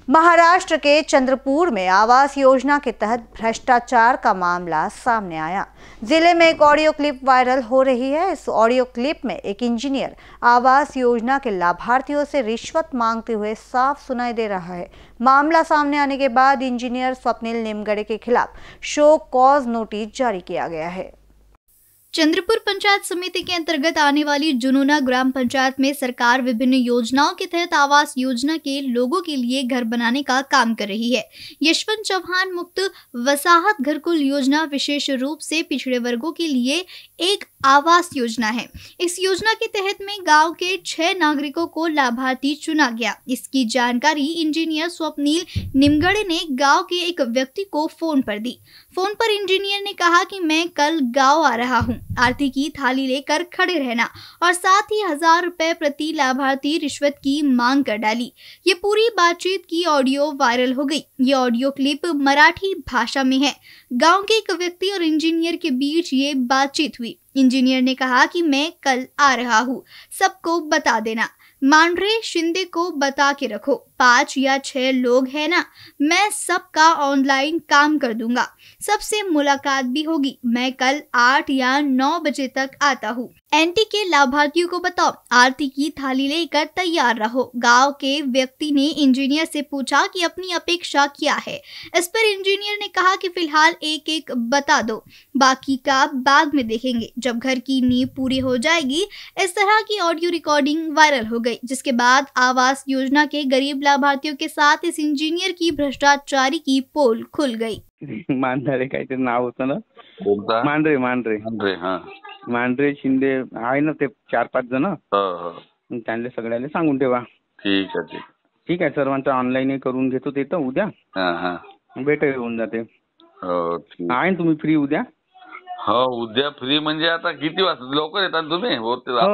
महाराष्ट्र के चंद्रपुर में आवास योजना के तहत भ्रष्टाचार का मामला सामने आया। जिले में एक ऑडियो क्लिप वायरल हो रही है। इस ऑडियो क्लिप में एक इंजीनियर आवास योजना के लाभार्थियों से रिश्वत मांगते हुए साफ सुनाई दे रहा है। मामला सामने आने के बाद इंजीनियर स्वप्निल निमगड़े के खिलाफ शो कॉज नोटिस जारी किया गया है। चंद्रपुर पंचायत समिति के अंतर्गत आने वाली जुनूना ग्राम पंचायत में सरकार विभिन्न योजनाओं के तहत आवास योजना के लोगों के लिए घर बनाने का काम कर रही है। यशवंत चौहान मुक्त वसाहत घरकुल योजना विशेष रूप से पिछड़े वर्गों के लिए एक आवास योजना है। इस योजना के तहत में गांव के 6 नागरिकों को लाभार्थी चुना गया। इसकी जानकारी इंजीनियर स्वप्निल निमगड़े ने गांव के एक व्यक्ति को फोन पर दी। फोन पर इंजीनियर ने कहा कि मैं कल गांव आ रहा हूं, आरती की थाली लेकर खड़े रहना और साथ ही 1000 रुपए प्रति लाभार्थी रिश्वत की मांग कर डाली। ये पूरी बातचीत की ऑडियो वायरल हो गई। ये ऑडियो क्लिप मराठी भाषा में है। गांव के एक व्यक्ति और इंजीनियर के बीच ये बातचीत हुई। इंजीनियर ने कहा कि मैं कल आ रहा हूँ, सबको बता देना। मांडरे शिंदे को बता के रखो, 5 या 6 लोग हैं ना, मैं सबका ऑनलाइन काम कर दूंगा, सबसे मुलाकात भी होगी। मैं कल 8 या 9 बजे तक आता हूँ। एनटी के लाभार्थियों को बताओ, आरती की थाली लेकर तैयार रहो। गांव के व्यक्ति ने इंजीनियर से पूछा कि अपनी अपेक्षा क्या है। इस पर इंजीनियर ने कहा कि फिलहाल एक एक बता दो, बाकी का बाद में देखेंगे जब घर की नींव पूरी हो जाएगी। इस तरह की ऑडियो रिकॉर्डिंग वायरल हो गई, जिसके बाद आवास योजना के गरीब लाभार्थियों के साथ इस इंजीनियर की भ्रष्टाचारी की पोल खुल गई। मांढरे काहीतरी नाव होतं ना, कोणता? मांढरे हां. मांढरे शिंदे आहे ना, ते 4-5 जण. त्यांना सगळ्याला सांगून ठेवा. ठीक आहे. ठीक आहे, सर्वांचं ऑनलाईन करून घेतो ते तर उद्या. भेट होऊन जाते. हो ठीक आहे तुम्ही फ्री उद्या? हो उद्या फ्री म्हणजे आता किती वाजता लवकर येतात तुम्ही? हो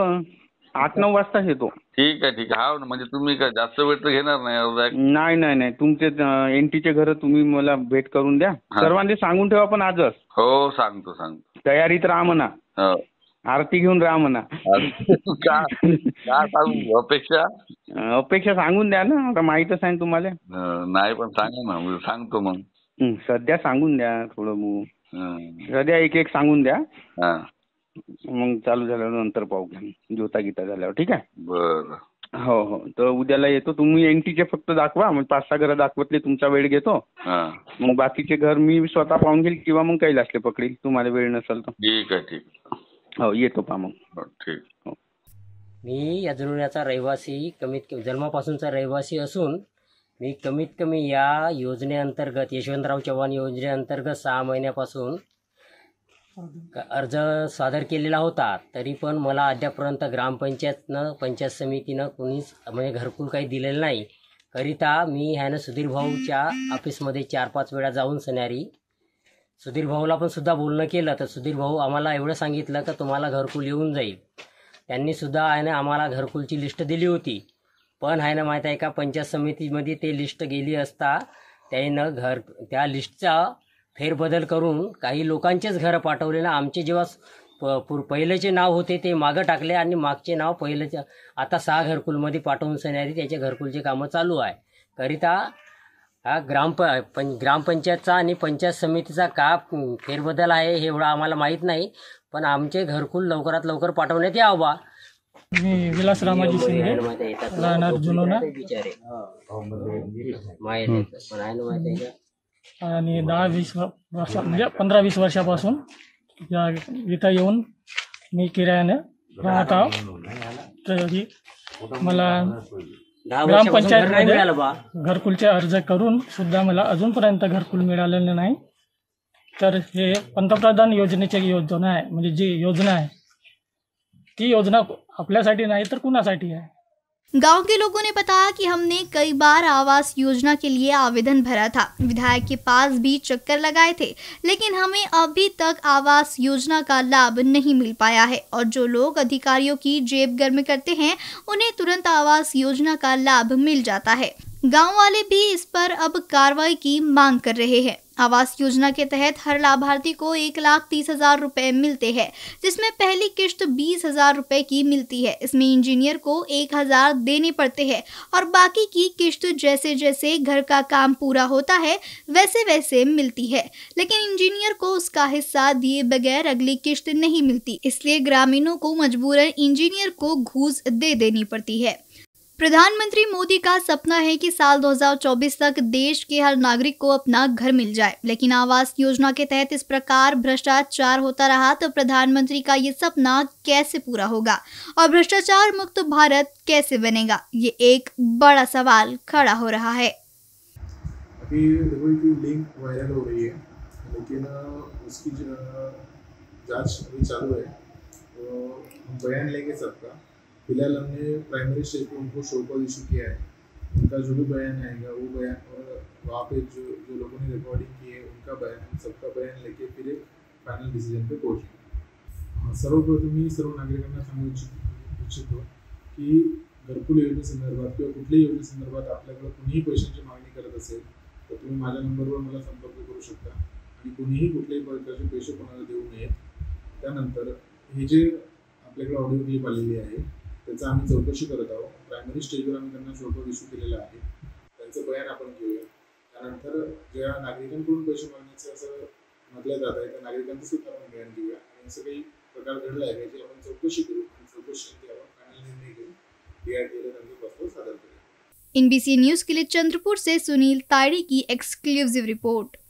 8-9 वाजता येतो. ठीक आहे. हा म्हणजे तुम्ही काय जास्त वेळ तर घेणार नाही? नाही तुमचे एनटीचे घर तुम्ही मला भेट करून द्या. सर्वांनी सांगून ठेवा पण आजच. हो सांगतो. तयारीत राहा म्हणा. आरती घेऊन राहा म्हणा. काय सांगू? अपेक्षा सांगून द्या ना, आता माहीतच आहे तुम्हाला. नाही पण सांगा ना, सांगतो मग. सध्या सांगून द्या थोडं. सध्या एक सांगून द्या. मग चालू झाल्यावर नंतर पाहू घ्या, जोता गीता झाल्यावर. ठीक आहे. बरं. हो तर उद्याला येतो. तुम्ही एनटीचे फक्त दाखवा, मग 5-6 घरं दाखवतले तुमचा वेळ घेतो. मग बाकीचे घर मी स्वतः पाहून घेईल किंवा मग कैलासले पकडील, तुम्हाला वेळ नसेल तर. ठीक आहे. हो येतो पहा मग. ठीक. मी या जुन्याचा रहिवासी, कमीत जन्मापासूनचा रहिवासी असून मी कमीत कमी या योजनेअंतर्गत, यशवंतराव चव्हाण योजनेअंतर्गत 6 महिन्यापासून अर्ज सादर केलेला होता. तरी पण मला अद्यापर्यंत ग्रामपंचायतनं, पंचायत समितीनं कोणीच म्हणजे घरकुल काही दिलेलं नाही. करिता मी सुधीर भाऊच्या ऑफिसमध्ये 4-5 वेळा जाऊन सुधीर भाऊला पण सुद्धा बोलणं केलं. तर सुधीर भाऊ आम्हाला एवढं सांगितलं की तुम्हाला घरकुल येऊन जाईल. त्यांनी सुद्धा आम्हाला घरकुलची लिस्ट दिली होती. पण माहीत आहे का, पंचायत समितीमध्ये ते लिस्ट गेली असता त्यानं त्या लिस्टचा फेरबदल करून काही लोकांचेच घरं पाठवले ना. आमचे जेव्हा पहिलेचे नाव होते ते मागं टाकले आणि मागचे नाव पहिलेचे आता 6 घरकुलमध्ये पाठवून सणारी त्याचे घरकुलचे कामं चालू आहे. करिता हा ग्रामपंचायतचा आणि पंचायत समितीचा का फेरबदल आहे हे एवढं आम्हाला माहीत नाही. पण आमचे घरकुल लवकरात लवकर पाठवण्यात यावा. मी विलास रामाजी शिंदे, राहणार जुनोना. आणि 10-20 वर्ष म्हणजे 15-20 वर्षापासून इथं येऊन मी किरायाने राहत आहो. तरी मला ग्रामपंचायतमध्ये घरकुलचे अर्ज करून सुद्धा मला अजूनपर्यंत घरकुल मिळालेले नाही. तर हे पंतप्रधान योजनेची योजना आहे, म्हणजे जी योजना आहे ती योजना आपल्यासाठी नाही तर कुणासाठी आहे. गांव के लोगों ने बताया कि हमने कई बार आवास योजना के लिए आवेदन भरा था, विधायक के पास भी चक्कर लगाए थे, लेकिन हमें अभी तक आवास योजना का लाभ नहीं मिल पाया है। और जो लोग अधिकारियों की जेब गर्म करते हैं उन्हें तुरंत आवास योजना का लाभ मिल जाता है। गांव वाले भी इस पर अब कार्रवाई की मांग कर रहे हैं। आवास योजना के तहत हर लाभार्थी को 1,30,000 रुपए मिलते हैं, जिसमें पहली किश्त 20,000 रुपए की मिलती है। इसमें इंजीनियर को 1,000 देने पड़ते हैं और बाकी की किश्त जैसे जैसे घर का काम पूरा होता है वैसे वैसे मिलती है, लेकिन इंजीनियर को उसका हिस्सा दिए बगैर अगली किश्त नहीं मिलती। इसलिए ग्रामीणों को मजबूरन इंजीनियर को घूस दे देनी पड़ती है। प्रधानमंत्री मोदी का सपना है कि साल 2024 तक देश के हर नागरिक को अपना घर मिल जाए, लेकिन आवास योजना के तहत इस प्रकार भ्रष्टाचार होता रहा तो प्रधानमंत्री का ये सपना कैसे पूरा होगा और भ्रष्टाचार मुक्त भारत कैसे बनेगा, ये एक बड़ा सवाल खड़ा हो रहा है। अभी देखो कि लिंक वायरल हो रही है, लेकिन उसकी जांच अभी चालू है, तो हम बयान लेंगे सबका। फिलहाल हमने प्राइमरी स्टेज पे उनको शो कॉल इशू किया है। उनका जो भी बयान आएगा वो बयान, और वहाँ पे जो लोगों ने रिकॉर्डिंग की है उनका बयान, सबका बयान लेके फिर एक फाइनल डिसीजन पे पहुँचेंगे। सर्वप्रथम मी सर्व नागरिकांना सांगू इच्छितो की घरकुल योजनेसंदर्भात किंवा कुठल्याही योजनेसंदर्भात आपल्याकडे कुणीही पैशांची मागणी करत असेल तर तुम्ही माझ्या नंबरवर मला संपर्क करू शकता आणि कुणीही कुठल्याही प्रकारचे पैसे कोणाला देऊ नयेत। त्यानंतर हे जे आपल्याकडे ऑडिओ क्लिप आलेली आहे त्याचा आम्ही चौकशी करत आहोत। प्रायमरी स्टेजवर आम्ही त्यांना शोकॉज इश्यू केलेला आहे, त्यांचं बयान आपण घेऊया। त्यानंतर ज्या नागरिकांकडून पैसे मागण्याचं असं म्हटलं जात आहे त्या नागरिकांचं सुद्धा आपण बयान घेऊया आणि असं काही प्रकार घडला आहे याची आपण चौकशी करू आणि चौकशीनंतर आपण फायनल निर्णय घेऊन DRTला त्यांचा प्रस्ताव सादर करूया। NBC न्यूज के लिए चंद्रपुर से सुनील तायड़ी की एक्सक्लूसिव रिपोर्ट।